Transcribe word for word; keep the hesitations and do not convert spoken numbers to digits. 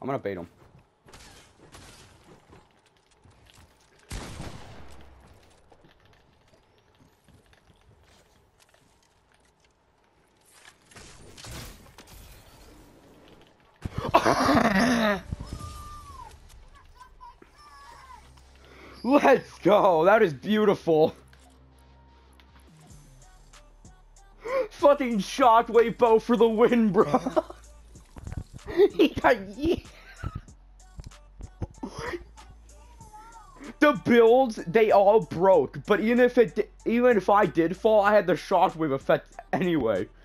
I'm gonna bait him. Let's go. That is beautiful. Fucking Shockwave bow for the win, bro. He got yeah. The builds, they all broke, but even if it, even if I did fall, I had the Shockwave effect anyway.